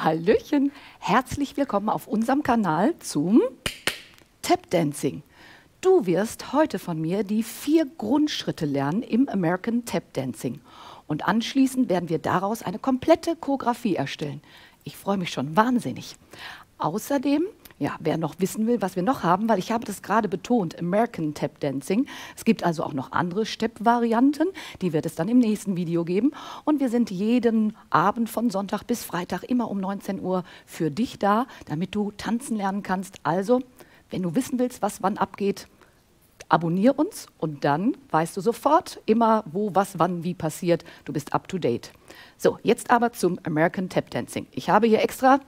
Hallöchen, herzlich willkommen auf unserem Kanal zum Tap Dancing. Du wirst heute von mir die 4 Grundschritte lernen im American Tap Dancing. Und anschließend werden wir daraus eine komplette Choreografie erstellen. Ich freue mich schon wahnsinnig. Außerdem, ja, wer noch wissen will, was wir noch haben, weil ich habe das gerade betont, American Tap Dancing. Es gibt also auch noch andere Step-Varianten, die wird es dann im nächsten Video geben. Und wir sind jeden Abend von Sonntag bis Freitag immer um 19 Uhr für dich da, damit du tanzen lernen kannst. Also, wenn du wissen willst, was wann abgeht, abonniere uns und dann weißt du sofort immer, wo, was, wann, wie passiert. Du bist up to date. So, jetzt aber zum American Tap Dancing. Ich habe hier extra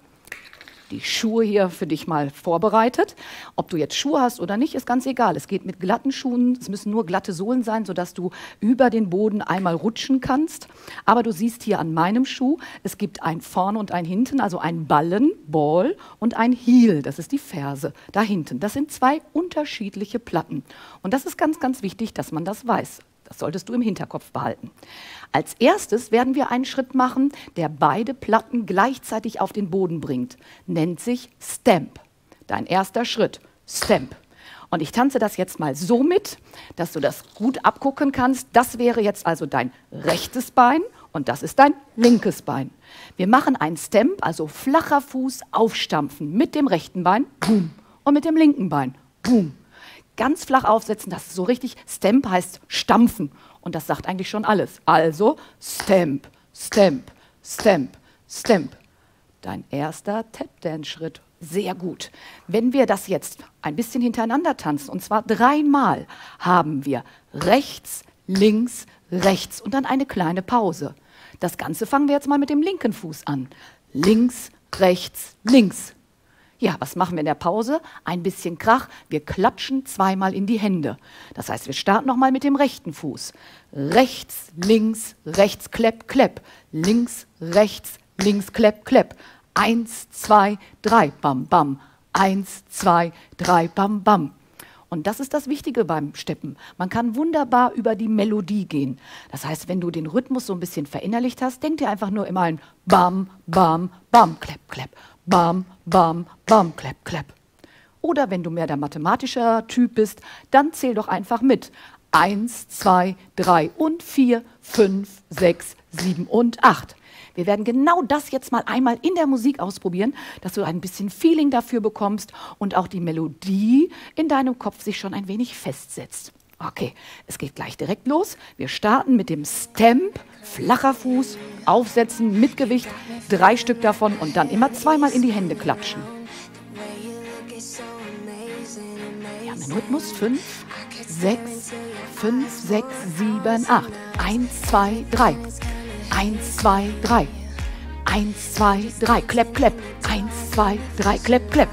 die Schuhe hier für dich mal vorbereitet. Ob du jetzt Schuhe hast oder nicht, ist ganz egal. Es geht mit glatten Schuhen, es müssen nur glatte Sohlen sein, sodass du über den Boden einmal rutschen kannst. Aber du siehst hier an meinem Schuh, es gibt ein vorne und ein hinten, also ein Ballen, Ball und ein Heel, das ist die Ferse, da hinten. Das sind 2 unterschiedliche Platten. Und das ist ganz, ganz wichtig, dass man das weiß. Das solltest du im Hinterkopf behalten. Als erstes werden wir einen Schritt machen, der beide Platten gleichzeitig auf den Boden bringt. Nennt sich Stamp. Dein erster Schritt, Stamp. Und ich tanze das jetzt mal so mit, dass du das gut abgucken kannst. Das wäre jetzt also dein rechtes Bein und das ist dein linkes Bein. Wir machen einen Stamp, also flacher Fuß aufstampfen mit dem rechten Bein, boom, und mit dem linken Bein, boom. Ganz flach aufsetzen, das ist so richtig. Stamp heißt stampfen und das sagt eigentlich schon alles. Also Stamp, Stamp, Stamp, Stamp. Dein erster Tap-Dance-Schritt. Sehr gut. Wenn wir das jetzt ein bisschen hintereinander tanzen, und zwar 3-mal, haben wir rechts, links, rechts und dann eine kleine Pause. Das Ganze fangen wir jetzt mal mit dem linken Fuß an. Links, rechts, links. Ja, was machen wir in der Pause? Ein bisschen Krach. Wir klatschen 2-mal in die Hände. Das heißt, wir starten nochmal mit dem rechten Fuß. Rechts, rechts, klepp, klepp. Links, rechts, klepp, klepp. 1, 2, 3, bam, bam. 1, 2, 3, bam, bam. Und das ist das Wichtige beim Steppen. Man kann wunderbar über die Melodie gehen. Das heißt, wenn du den Rhythmus so ein bisschen verinnerlicht hast, denk dir einfach nur immer ein Bam, Bam, Bam, Klepp, Klepp. Bam, Bam, Bam, Klepp, Klepp. Oder wenn du mehr der mathematische Typ bist, dann zähl doch einfach mit. 1, 2, 3 und 4, 5, 6, 7 und 8. Wir werden genau das jetzt mal einmal in der Musik ausprobieren, dass du ein bisschen Feeling dafür bekommst und auch die Melodie in deinem Kopf sich schon ein wenig festsetzt. Okay, es geht gleich direkt los. Wir starten mit dem Stamp, flacher Fuß, aufsetzen mit Gewicht, 3 Stück davon und dann immer 2-mal in die Hände klatschen. Wir haben den Rhythmus 5, 6, 5, 6, 7, 8. 1, 2, 3. 1, 2, 3. 1, 2, 3. Klepp, klepp. 1, 2, 3. Klepp, klepp.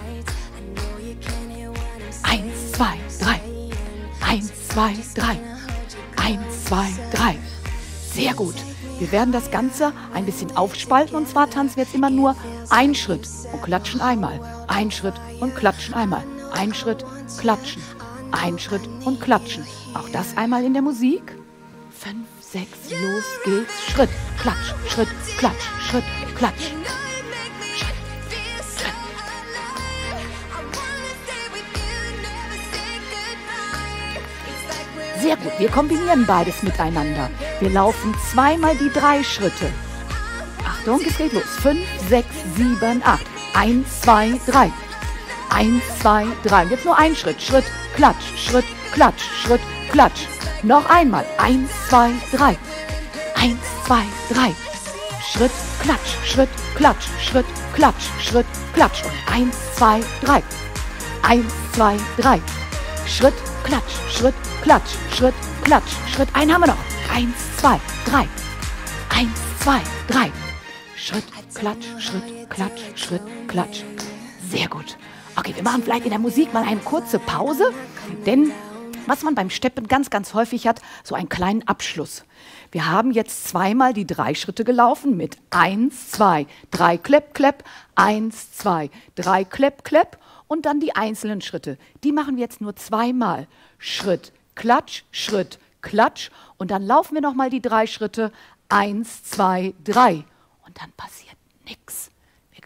1, 2, 3. 1, 2, 3. 1, 2, 3. Sehr gut. Wir werden das Ganze ein bisschen aufspalten und zwar tanzen wir jetzt immer nur einen Schritt und klatschen einmal. Ein Schritt und klatschen einmal. Ein Schritt, klatschen. Ein Schritt und klatschen. Auch das einmal in der Musik. 5, 6, los geht's. Schritt, klatsch, Schritt, klatsch, Schritt, klatsch. Sehr gut, wir kombinieren beides miteinander. Wir laufen 2-mal die 3 Schritte. Achtung, es geht los. 5, 6, 7, 8. 1, 2, 3. 1, 2, 3. Jetzt nur ein Schritt. Schritt, klatsch, Schritt, klatsch, Schritt, klatsch. Noch einmal. 1, 2, 3. 1, 2, 3. Schritt, klatsch, Schritt, klatsch, Schritt, klatsch, Schritt, klatsch. Und 1, 2, 3. 1, 2, 3. Schritt, klatsch, Schritt, klatsch, Schritt, klatsch, Schritt. Einen haben wir noch. 1, 2, 3. 1, 2, 3. Schritt, klatsch, Schritt, klatsch, Schritt, klatsch. Sehr gut. Okay, wir machen vielleicht in der Musik mal eine kurze Pause, denn was man beim Steppen ganz, ganz häufig hat, so einen kleinen Abschluss. Wir haben jetzt 2-mal die 3 Schritte gelaufen mit 1, 2, 3, Klepp, Klepp, 1, 2, 3, Klepp, Klepp und dann die einzelnen Schritte. Die machen wir jetzt nur 2-mal. Schritt, Klatsch, Schritt, Klatsch und dann laufen wir nochmal die 3 Schritte. 1, 2, 3 und dann passiert nichts. Wir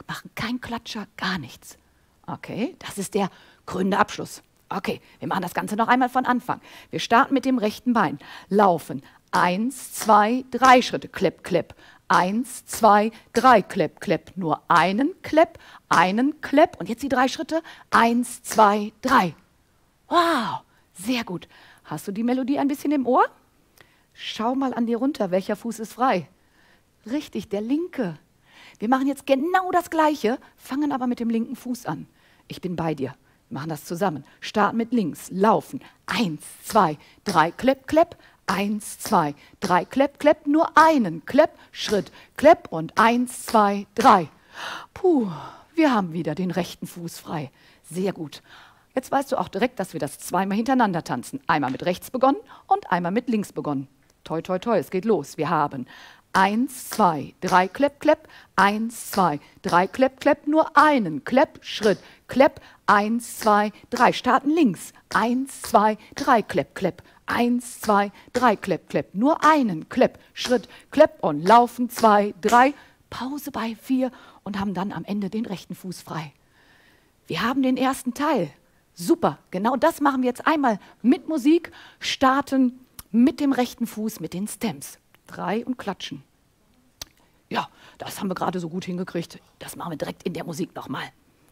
mitmachen, kein Klatscher, gar nichts. Okay, das ist der krönende Abschluss. Okay, wir machen das Ganze noch einmal von Anfang. Wir starten mit dem rechten Bein, laufen 1, 2, 3 Schritte, Klepp, Klepp. 1, 2, 3, Klepp, Klepp. Nur einen Klepp und jetzt die 3 Schritte. 1, 2, 3. Wow, sehr gut. Hast du die Melodie ein bisschen im Ohr? Schau mal an dir runter, welcher Fuß ist frei? Richtig, der linke. Wir machen jetzt genau das Gleiche, fangen aber mit dem linken Fuß an. Ich bin bei dir. Wir machen das zusammen. Starten mit links, laufen. 1, 2, 3, Klepp, Klepp. 1, 2, 3, Klepp, Klepp. Nur einen Klepp, Schritt, Klepp und 1, 2, 3. Puh, wir haben wieder den rechten Fuß frei. Sehr gut. Jetzt weißt du auch direkt, dass wir das zweimal hintereinander tanzen. Einmal mit rechts begonnen und einmal mit links begonnen. Toi, toi, toi, es geht los. Wir haben 1, 2, 3, Klepp, Klepp. 1, 2, 3, Klepp, Klepp. Nur einen Klepp, Schritt, Klepp. 1, 2, 3. Starten links. 1, 2, 3, Klepp, Klepp. 1, 2, 3, Klepp, Klepp. Nur einen Klepp, Schritt, Klepp und laufen 2, 3. Pause bei 4 und haben dann am Ende den rechten Fuß frei. Wir haben den ersten Teil. Super, genau das machen wir jetzt einmal mit Musik. Starten mit dem rechten Fuß, mit den Stems. 3 und klatschen. Ja, das haben wir gerade so gut hingekriegt. Das machen wir direkt in der Musik nochmal.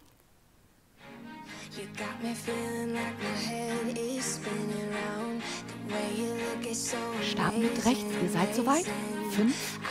Starten mit rechts, ihr seid soweit? 5,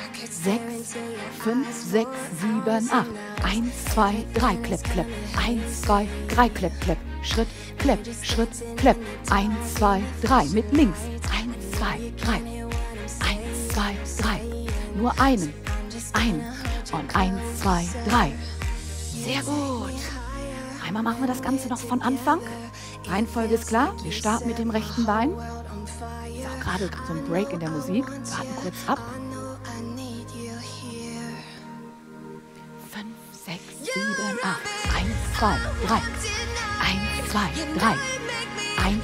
6, 7, 8. 1, 2, 3, Klepp, Klepp. 1, 2, 3, Klepp, Klepp. Schritt, Klepp, Schritt, Klepp. 1, 2, 3. Mit links. 1, 2, 3. 1, 2, 3. Nur einen. Und 1, 2, 3. Sehr gut. Einmal machen wir das Ganze noch von Anfang. Reihenfolge ist klar. Wir starten mit dem rechten Bein. Ist auch gerade so ein Break in der Musik. Warten kurz ab. 5, 6, 7, 8. 1, 2, 3. 1, 2, 3. 1,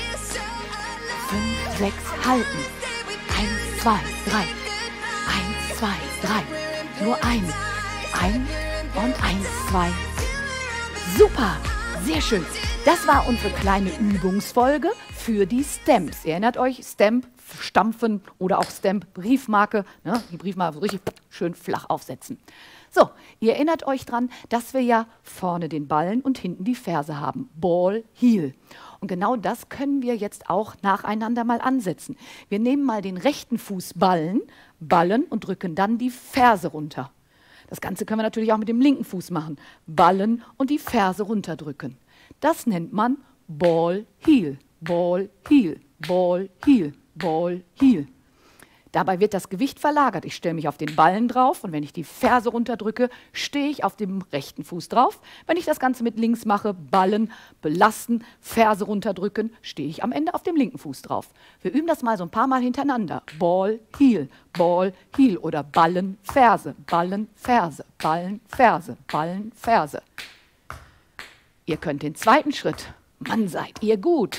5, 6, halten. 1, 2, 3. 1, 2, 3. Nur ein und 1, 2. Super, sehr schön. Das war unsere kleine Übungsfolge für die Stamps. Ihr erinnert euch, Stamp, Stampfen oder auch Stamp, Briefmarke. Ne? Die Briefmarke so richtig schön flach aufsetzen. So, ihr erinnert euch dran, dass wir ja vorne den Ballen und hinten die Ferse haben. Ball, Heel. Und genau das können wir jetzt auch nacheinander mal ansetzen. Wir nehmen mal den rechten Fuß ballen und drücken dann die Ferse runter. Das Ganze können wir natürlich auch mit dem linken Fuß machen. Ballen und die Ferse runterdrücken. Das nennt man Ball, Heel, Ball, Heel, Ball, Heel, Ball, Heel. Dabei wird das Gewicht verlagert. Ich stelle mich auf den Ballen drauf und wenn ich die Ferse runterdrücke, stehe ich auf dem rechten Fuß drauf. Wenn ich das Ganze mit links mache, Ballen, belasten, Ferse runterdrücken, stehe ich am Ende auf dem linken Fuß drauf. Wir üben das mal so ein paar Mal hintereinander. Ball, Heel oder Ballen, Ferse, Ballen, Ferse, Ballen, Ferse, Ballen, Ferse. Ihr könnt den zweiten Schritt. Mann, seid ihr gut.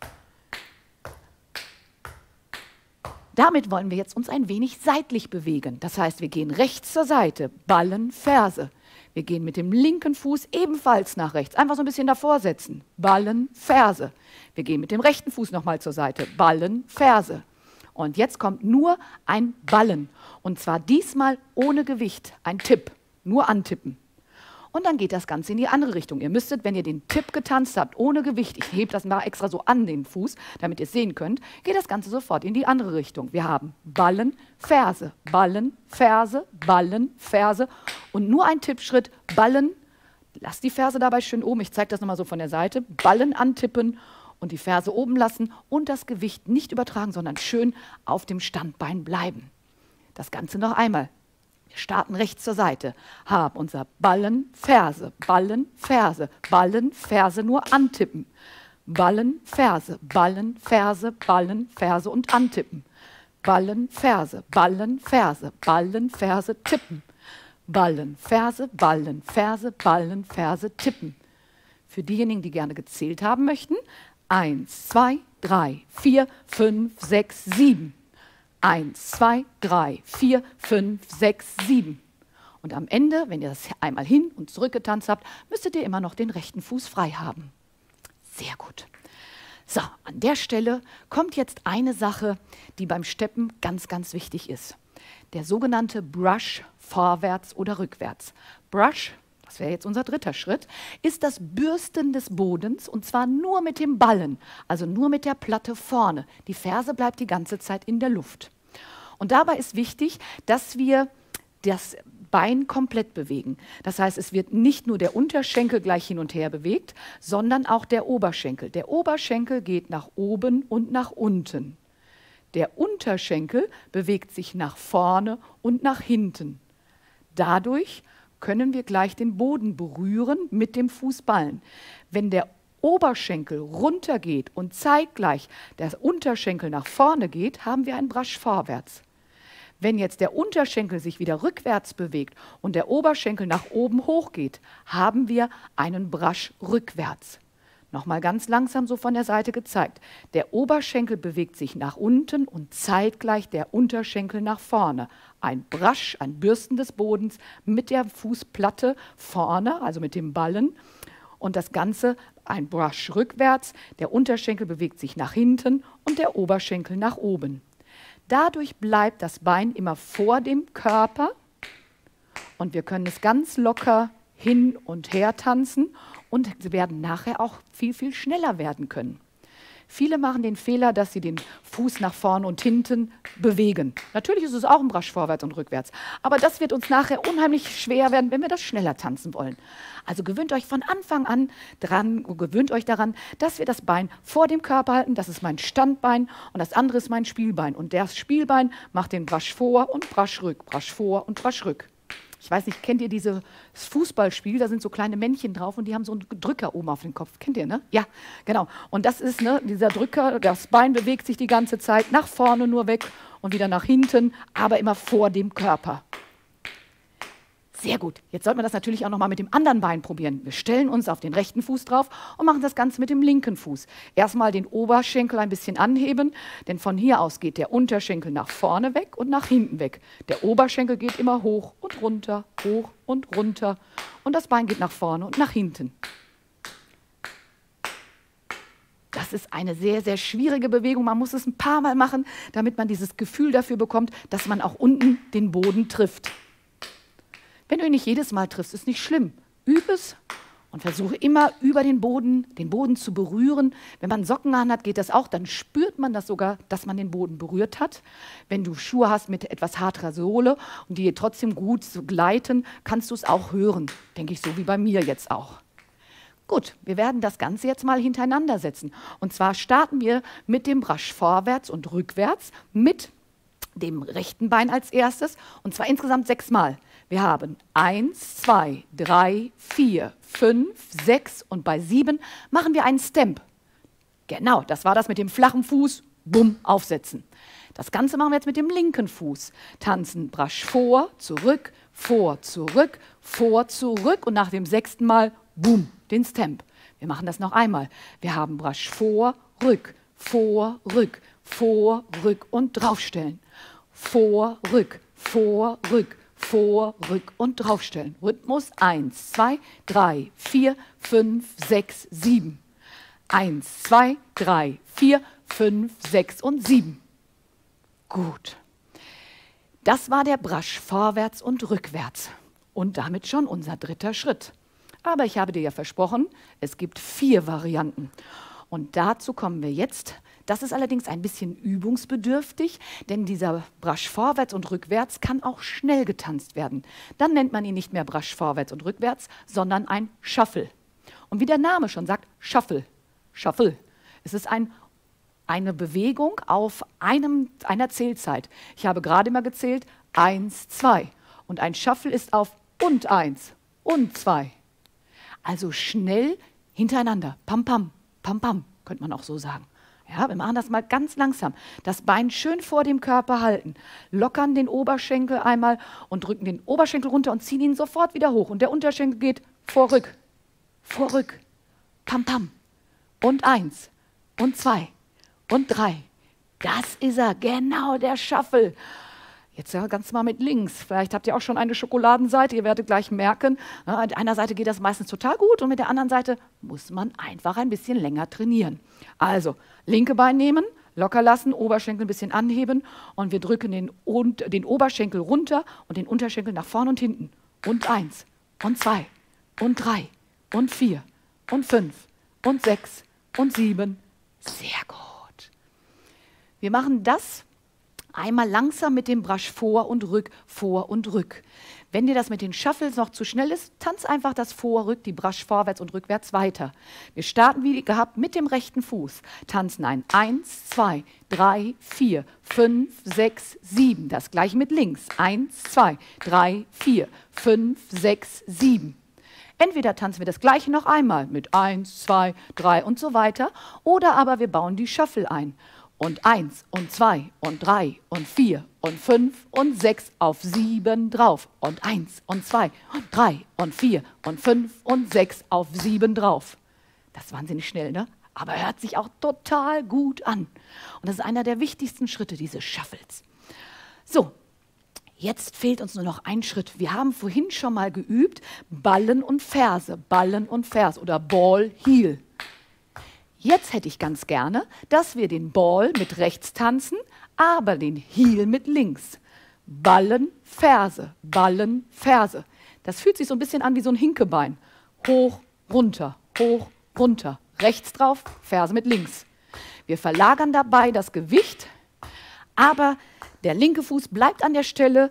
Damit wollen wir jetzt uns ein wenig seitlich bewegen. Das heißt, wir gehen rechts zur Seite, Ballen, Ferse. Wir gehen mit dem linken Fuß ebenfalls nach rechts. Einfach so ein bisschen davor setzen. Ballen, Ferse. Wir gehen mit dem rechten Fuß nochmal zur Seite. Ballen, Ferse. Und jetzt kommt nur ein Ballen. Und zwar diesmal ohne Gewicht. Ein Tipp. Nur antippen. Und dann geht das Ganze in die andere Richtung. Ihr müsstet, wenn ihr den Tipp getanzt habt, ohne Gewicht, ich hebe das mal extra so an den Fuß, damit ihr es sehen könnt, geht das Ganze sofort in die andere Richtung. Wir haben Ballen, Ferse, Ballen, Ferse, Ballen, Ferse und nur ein Tippschritt, Ballen, lasst die Ferse dabei schön oben, ich zeige das nochmal so von der Seite, Ballen antippen und die Ferse oben lassen und das Gewicht nicht übertragen, sondern schön auf dem Standbein bleiben. Das Ganze noch einmal. Wir starten rechts zur Seite, haben unser Ballen, Ferse, Ballen, Ferse, Ballen, Ferse nur antippen. Ballen, Ferse, Ballen, Ferse, Ballen, Ferse und antippen. Ballen, Ferse, Ballen, Ferse, Ballen, Ferse, tippen. Ballen, Ferse, Ballen, Ferse, Ballen, Ferse, tippen. Für diejenigen, die gerne gezählt haben möchten, 1, 2, 3, 4, 5, 6, 7. 1, 2, 3, 4, 5, 6, 7. Und am Ende, wenn ihr das einmal hin und zurück getanzt habt, müsstet ihr immer noch den rechten Fuß frei haben. Sehr gut. So, an der Stelle kommt jetzt eine Sache, die beim Steppen ganz, ganz wichtig ist. Der sogenannte Brush vorwärts oder rückwärts. Brush, das wäre jetzt unser dritter Schritt, ist das Bürsten des Bodens und zwar nur mit dem Ballen, also nur mit der Platte vorne. Die Ferse bleibt die ganze Zeit in der Luft. Und dabei ist wichtig, dass wir das Bein komplett bewegen. Das heißt, es wird nicht nur der Unterschenkel gleich hin und her bewegt, sondern auch der Oberschenkel. Der Oberschenkel geht nach oben und nach unten. Der Unterschenkel bewegt sich nach vorne und nach hinten. Dadurch können wir gleich den Boden berühren mit dem Fußballen. Wenn der Oberschenkel runtergeht und zeitgleich der Unterschenkel nach vorne geht, haben wir einen Brush vorwärts. Wenn jetzt der Unterschenkel sich wieder rückwärts bewegt und der Oberschenkel nach oben hochgeht, haben wir einen Brush rückwärts. Nochmal ganz langsam so von der Seite gezeigt. Der Oberschenkel bewegt sich nach unten und zeitgleich der Unterschenkel nach vorne. Ein Brush, ein Bürsten des Bodens mit der Fußplatte vorne, also mit dem Ballen. Und das Ganze ein Brush rückwärts. Der Unterschenkel bewegt sich nach hinten und der Oberschenkel nach oben. Dadurch bleibt das Bein immer vor dem Körper und wir können es ganz locker hin und her tanzen und werden nachher auch viel, viel schneller werden können. Viele machen den Fehler, dass sie den Fuß nach vorne und hinten bewegen. Natürlich ist es auch ein Brush vorwärts und rückwärts, aber das wird uns nachher unheimlich schwer werden, wenn wir das schneller tanzen wollen. Also gewöhnt euch von Anfang an gewöhnt euch daran, dass wir das Bein vor dem Körper halten. Das ist mein Standbein und das andere ist mein Spielbein. Und das Spielbein macht den Brush vor und Brush rück, Brush vor und Brush rück. Ich weiß nicht, kennt ihr dieses Fußballspiel? Da sind so kleine Männchen drauf und die haben so einen Drücker oben auf den Kopf. Kennt ihr, ne? Ja, genau. Und das ist, ne, dieser Drücker, das Bein bewegt sich die ganze Zeit nach vorne nur weg und wieder nach hinten, aber immer vor dem Körper. Sehr gut. Jetzt sollten wir das natürlich auch noch mal mit dem anderen Bein probieren. Wir stellen uns auf den rechten Fuß drauf und machen das Ganze mit dem linken Fuß. Erstmal den Oberschenkel ein bisschen anheben, denn von hier aus geht der Unterschenkel nach vorne weg und nach hinten weg. Der Oberschenkel geht immer hoch und runter und das Bein geht nach vorne und nach hinten. Das ist eine sehr, sehr schwierige Bewegung. Man muss es ein paar Mal machen, damit man dieses Gefühl dafür bekommt, dass man auch unten den Boden trifft. Wenn du ihn nicht jedes Mal triffst, ist nicht schlimm. Übe es und versuche immer über den Boden zu berühren. Wenn man Socken an hat, geht das auch. Dann spürt man das sogar, dass man den Boden berührt hat. Wenn du Schuhe hast mit etwas harter Sohle und die trotzdem gut so gleiten, kannst du es auch hören. Denke ich, so wie bei mir jetzt auch. Gut, wir werden das Ganze jetzt mal hintereinander setzen. Und zwar starten wir mit dem Brush vorwärts und rückwärts mit dem rechten Bein als erstes und zwar insgesamt 6 Mal. Wir haben 1, 2, 3, 4, 5, 6 und bei 7 machen wir einen Stamp. Genau, das war das mit dem flachen Fuß, bumm, aufsetzen. Das Ganze machen wir jetzt mit dem linken Fuß. Tanzen, Brush vor, zurück und nach dem 6. Mal, bumm, den Stamp. Wir machen das noch einmal. Wir haben Brush vor, rück und draufstellen. Vor, rück und draufstellen. Rhythmus 1, 2, 3, 4, 5, 6, 7. 1, 2, 3, 4, 5, 6 und 7. Gut. Das war der Brush vorwärts und rückwärts. Und damit schon unser dritter Schritt. Aber ich habe dir ja versprochen, es gibt 4 Varianten. Und dazu kommen wir jetzt. Das ist allerdings ein bisschen übungsbedürftig, denn dieser Brush vorwärts und rückwärts kann auch schnell getanzt werden. Dann nennt man ihn nicht mehr Brush vorwärts und rückwärts, sondern ein Shuffle. Und wie der Name schon sagt, Shuffle. Shuffle. Es ist eine Bewegung auf einer Zählzeit. Ich habe gerade mal gezählt, 1, 2. Und ein Shuffle ist auf und 1 und 2. Also schnell hintereinander. Pam, pam, pam, pam, könnte man auch so sagen. Ja, wir machen das mal ganz langsam. Das Bein schön vor dem Körper halten. Lockern den Oberschenkel einmal und drücken den Oberschenkel runter und ziehen ihn sofort wieder hoch. Und der Unterschenkel geht vor, rück, pam, pam. Und 1 und 2 und 3. Das ist er, genau der Shuffle. Jetzt ja ganz mal mit links. Vielleicht habt ihr auch schon eine Schokoladenseite. Ihr werdet gleich merken, mit einer Seite geht das meistens total gut und mit der anderen Seite muss man einfach ein bisschen länger trainieren. Also, linke Bein nehmen, locker lassen, Oberschenkel ein bisschen anheben und wir drücken den Oberschenkel runter und den Unterschenkel nach vorne und hinten. Und 1 und 2 und 3 und 4 und 5 und 6 und 7. Sehr gut. Wir machen das einmal langsam mit dem Brush vor und rück, vor und rück. Wenn dir das mit den Shuffles noch zu schnell ist, tanz einfach das Vor, Rück, die Brush vorwärts und rückwärts weiter. Wir starten wie gehabt mit dem rechten Fuß. Tanzen ein 1, 2, 3, 4, 5, 6, 7. Das gleiche mit links. 1, 2, 3, 4, 5, 6, 7. Entweder tanzen wir das gleiche noch einmal mit 1, 2, 3 und so weiter, oder aber wir bauen die Shuffle ein. Und 1 und 2 und 3 und 4 und 5 und 6 auf 7 drauf. Und 1 und 2 und 3 und 4 und 5 und 6 auf 7 drauf. Das ist wahnsinnig schnell, ne? Aber hört sich auch total gut an. Und das ist einer der wichtigsten Schritte, diese Shuffles. So, jetzt fehlt uns nur noch ein Schritt. Wir haben vorhin schon mal geübt, Ballen und Ferse oder Ball, Heel. Jetzt hätte ich ganz gerne, dass wir den Ball mit rechts tanzen, aber den Heel mit links. Ballen, Ferse, Ballen, Ferse. Das fühlt sich so ein bisschen an wie so ein Hinkebein. Hoch, runter, rechts drauf, Ferse mit links. Wir verlagern dabei das Gewicht, aber der linke Fuß bleibt an der Stelle,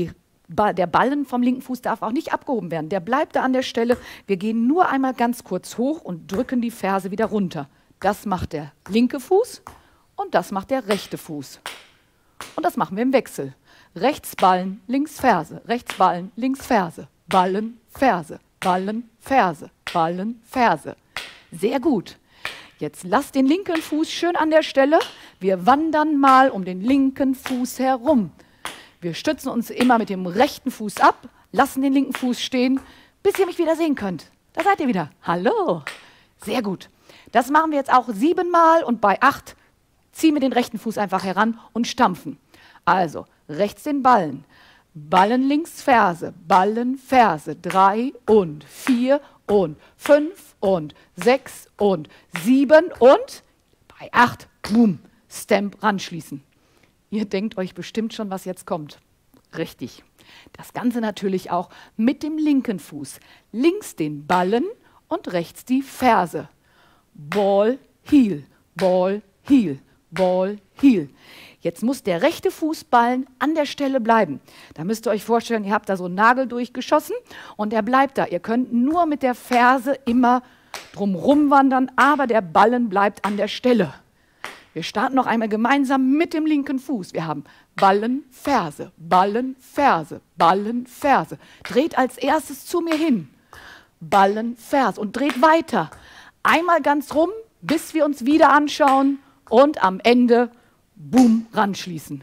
der Ballen vom linken Fuß darf auch nicht abgehoben werden. Der bleibt da an der Stelle. Wir gehen nur einmal ganz kurz hoch und drücken die Ferse wieder runter. Das macht der linke Fuß und das macht der rechte Fuß. Und das machen wir im Wechsel. Rechts Ballen, links Ferse, rechts Ballen, links Ferse, Ballen, Ferse, Ballen, Ferse, Ballen, Ferse. Sehr gut. Jetzt lasst den linken Fuß schön an der Stelle. Wir wandern mal um den linken Fuß herum. Wir stützen uns immer mit dem rechten Fuß ab, lassen den linken Fuß stehen, bis ihr mich wieder sehen könnt. Da seid ihr wieder. Hallo. Sehr gut. Das machen wir jetzt auch 7 Mal und bei 8 ziehen wir den rechten Fuß einfach heran und stampfen. Also rechts den Ballen, Ballen links Ferse, Ballen Ferse, 3 und 4 und 5 und 6 und 7 und bei 8, boom, Stamp ranschließen. Ihr denkt euch bestimmt schon, was jetzt kommt. Richtig. Das Ganze natürlich auch mit dem linken Fuß. Links den Ballen und rechts die Ferse. Ball, Heel, Ball, Heel, Ball, Heel. Jetzt muss der rechte Fußballen an der Stelle bleiben. Da müsst ihr euch vorstellen, ihr habt da so einen Nagel durchgeschossen und der bleibt da. Ihr könnt nur mit der Ferse immer drumherum wandern, aber der Ballen bleibt an der Stelle. Wir starten noch einmal gemeinsam mit dem linken Fuß. Wir haben Ballen, Ferse, Ballen, Ferse, Ballen, Ferse. Dreht als erstes zu mir hin. Ballen, Ferse und dreht weiter. Einmal ganz rum, bis wir uns wieder anschauen und am Ende, boom, ranschließen.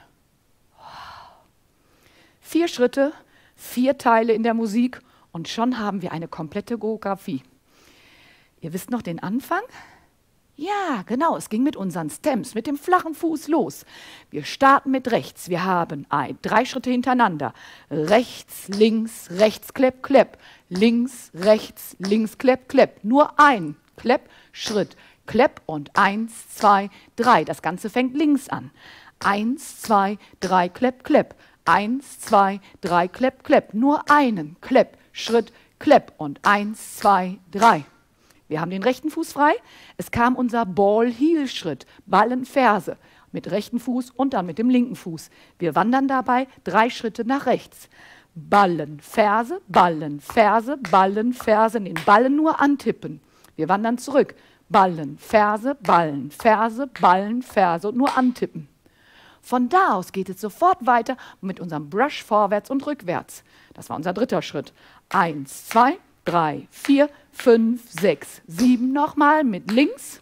4 Schritte, 4 Teile in der Musik und schon haben wir eine komplette Choreografie. Ihr wisst noch den Anfang? Ja, genau, es ging mit unseren Stems, mit dem flachen Fuß los. Wir starten mit rechts. Wir haben 3 Schritte hintereinander. Rechts, Klepp, Klepp. Links, Klepp, Klepp. Nur ein Klepp, Schritt, Klepp und 1, 2, 3. Das Ganze fängt links an. 1, 2, 3, Klepp, Klepp. 1, 2, 3, Klepp, Klepp. Nur einen Klepp, Schritt, Klepp und 1, 2, 3. Wir haben den rechten Fuß frei. Es kam unser Ball-Heel-Schritt, Ballen, Ferse, mit rechten Fuß und dann mit dem linken Fuß. Wir wandern dabei 3 Schritte nach rechts. Ballen, Ferse, Ballen, Ferse, Ballen, Ferse, den Ballen nur antippen. Wir wandern zurück. Ballen, Ferse, Ballen, Ferse, Ballen, Ferse und nur antippen. Von da aus geht es sofort weiter mit unserem Brush vorwärts und rückwärts. Das war unser 3. Schritt. 1, 2, 3, 4, 5, 6, 7 nochmal mit links.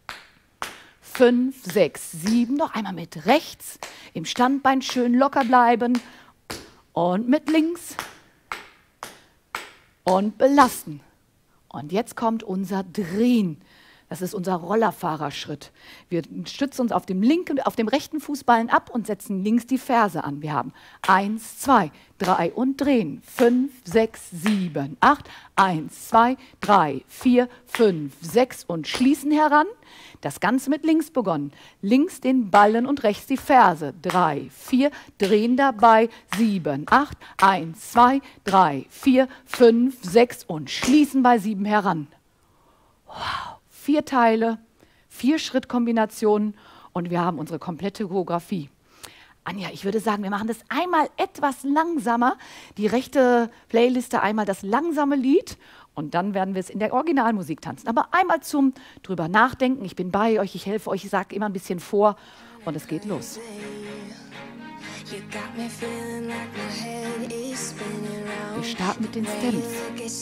5, 6, 7 noch einmal mit rechts. Im Standbein schön locker bleiben. Und mit links. Und belasten. Und jetzt kommt unser Drehen. Das ist unser Rollerfahrerschritt. Wir stützen uns auf dem rechten Fußballen ab und setzen links die Ferse an. Wir haben 1, 2, 3 und drehen. 5, 6, 7, 8. 1, 2, 3, 4, 5, 6 und schließen heran. Das Ganze mit links begonnen. Links den Ballen und rechts die Ferse. 3, 4, drehen dabei. 7, 8. 1, 2, 3, 4, 5, 6 und schließen bei 7 heran. Wow. 4 Teile, 4 Schrittkombinationen und wir haben unsere komplette Choreografie. Anja, ich würde sagen, wir machen das einmal etwas langsamer. Die rechte Playliste einmal das langsame Lied und dann werden wir es in der Originalmusik tanzen. Aber einmal zum drüber nachdenken. Ich bin bei euch, ich helfe euch, ich sage immer ein bisschen vor und es geht los. Wir starten mit den Stems.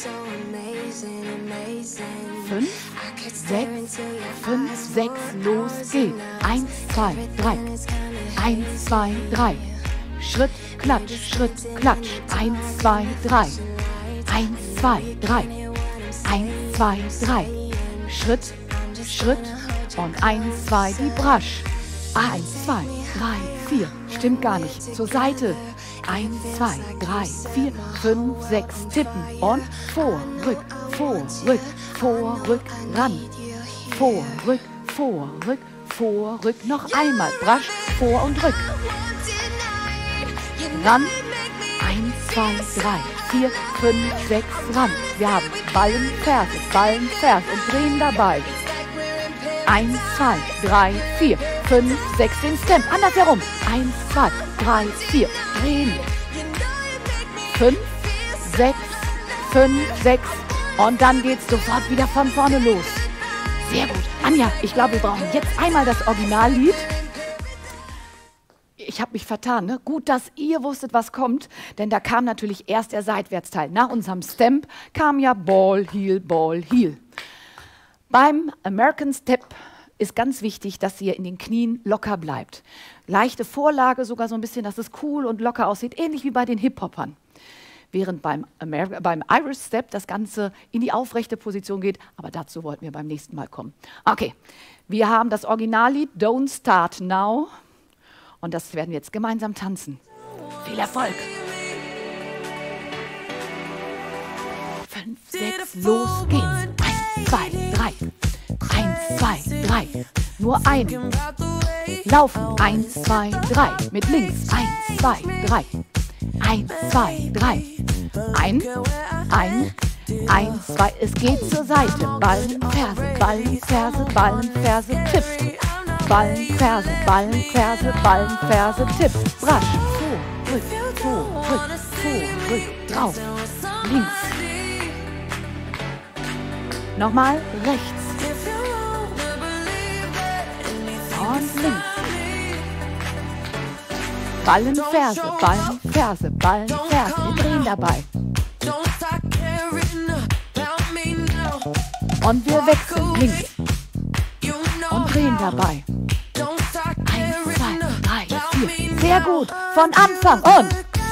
5, 6, 5, 6, los geht. 1, 2, 3. 1, 2, 3. Schritt, Klatsch, Schritt, Klatsch. 1, 2, 3. 1, 2, 3. 1, 2, 3. Schritt, Schritt und 1, 2, die Brasch. 1, 2, 3, 4. Stimmt gar nicht. Zur Seite. 1, 2, 3, 4, 5, 6. Tippen. Und vor, rück, ran. Vor, rück. Noch einmal. Brasch, vor und rück. Ran. 1, 2, 3, 4, 5, 6. Ran. Wir haben Ballen, Ferse und drehen dabei. 1, 2, 3, 4, 5, 6, den Stem. Andersherum. 1, 2, 3, 4. Drehen. 5, 6, 5, 6. Und dann geht's sofort wieder von vorne los. Sehr gut. Anja, ich glaube, wir brauchen jetzt einmal das Originallied. Ich habe mich vertan, ne? Gut, dass ihr wusstet, was kommt, denn da kam natürlich erst der Seitwärtsteil. Nach unserem Stamp kam ja Ball, Heel, Ball, Heel. Beim American Step ist ganz wichtig, dass ihr in den Knien locker bleibt. Leichte Vorlage, sogar so ein bisschen, dass es cool und locker aussieht, ähnlich wie bei den Hip-Hoppern. Während beim Irish Step das Ganze in die aufrechte Position geht, aber dazu wollten wir beim nächsten Mal kommen. Okay, wir haben das Originallied Don't Start Now und das werden wir jetzt gemeinsam tanzen. Viel Erfolg! 5, 6, los geht's! 1, 2, 3. 1, 2, 3. Nur ein. Laufen. 1, 2, 3. Mit links. 1, 2, 3. 1, 2, 3. 1, 2. Es geht zur Seite. Ballen, Ferse, Tipp. Ballen, Ferse, Tipp. Brasch. Vor, rück. Drauf. Links. Nochmal rechts. Und links. Ballen, Ferse. Wir drehen dabei. Und wir wechseln links. Und drehen dabei. 1, 2, 3, 4. Sehr gut. Von Anfang und.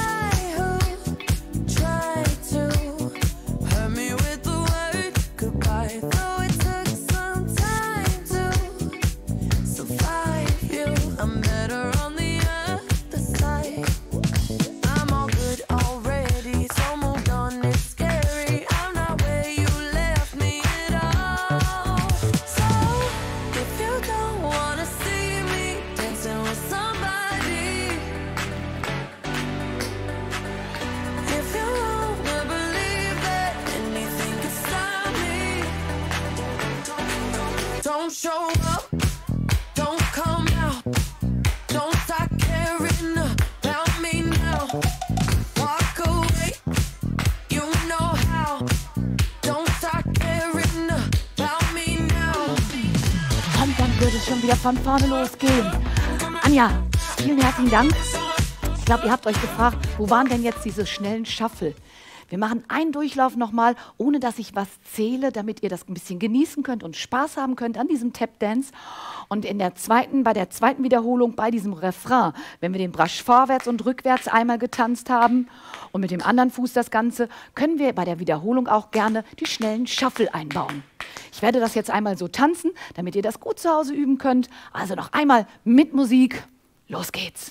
Don't show up, don't come out, don't start caring about me now. Walk away, you know how. Don't start caring about me now. Und dann wird es schon wieder von vorne losgehen. Anja, vielen herzlichen Dank. Ich glaube, ihr habt euch gefragt, wo waren denn jetzt diese schnellen Shuffle? Wir machen einen Durchlauf nochmal, ohne dass ich was zähle, damit ihr das ein bisschen genießen könnt und Spaß haben könnt an diesem Tap Dance. Und bei der zweiten Wiederholung, bei diesem Refrain, wenn wir den Brasch vorwärts und rückwärts einmal getanzt haben und mit dem anderen Fuß das Ganze, können wir bei der Wiederholung auch gerne die schnellen Shuffle einbauen. Ich werde das jetzt einmal so tanzen, damit ihr das gut zu Hause üben könnt. Also noch einmal mit Musik. Los geht's.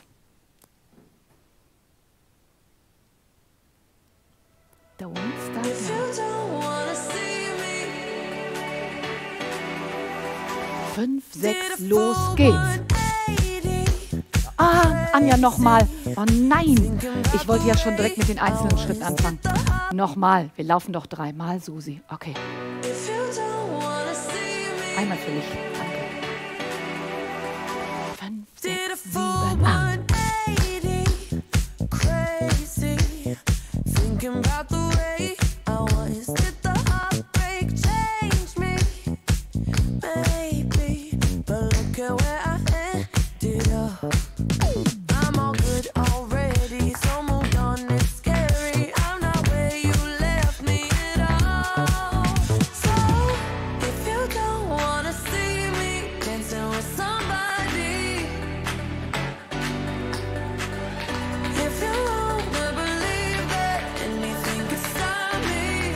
The Won't Stop If Now. you don't wanna see me, 5, 6, did a los full geht's. 180. Ah, Anja, nochmal. Oh nein, ich wollte ja schon direkt mit den einzelnen Schritten anfangen. Nochmal, wir laufen doch 3-mal, Susi. Okay, If you don't wanna see me, einmal für mich. Danke. 5, did a 6, full 7, 8. 180. Crazy, thinking about the way I was. Did the heartbreak change me? Maybe, but look at where I ended up. I'm all good already, so moved on. It's scary. I'm not where you left me at all. So if you don't wanna see me dancing with somebody, if you wanna believe that anything can stop me,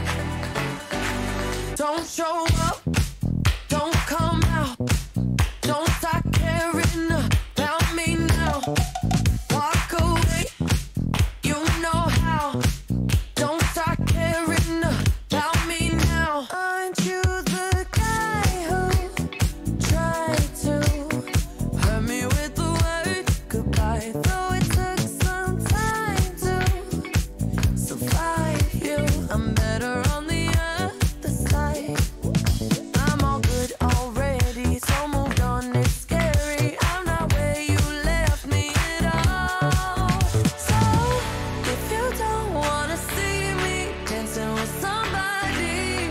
don't show up, don't come out, don't start caring about me now. Walk away, you know how. Don't start caring about me now. Aren't you the guy who tried to hurt me with the word goodbye? Though it took some time to survive you, I'm better on the other side. I'm all good already, so moved on. It's scary. I'm not where you left me at all. So if you don't wanna see me dancing with somebody,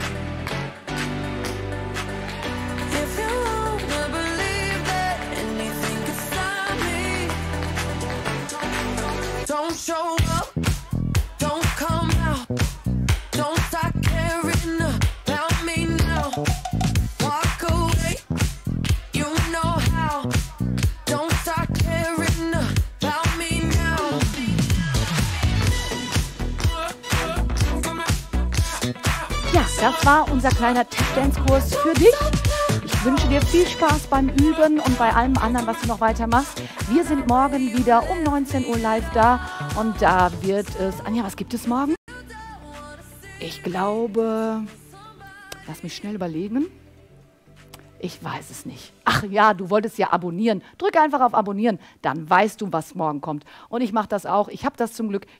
if you wanna believe that anything can stop me, don't show up, don't come out, don't start caring about me now. Walk away, you know how. Don't start caring about me now. Ja, das war unser kleiner Tap-Dance-Kurs für dich. Ich wünsche dir viel Spaß beim Üben und bei allem anderen, was du noch weiter machst. Wir sind morgen wieder um 19 Uhr live da und da wird es... Anja, was gibt es morgen? Ich glaube... Lass mich schnell überlegen. Ich weiß es nicht. Ach ja, du wolltest ja abonnieren. Drück einfach auf Abonnieren, dann weißt du, was morgen kommt. Und ich mache das auch. Ich habe das zum Glück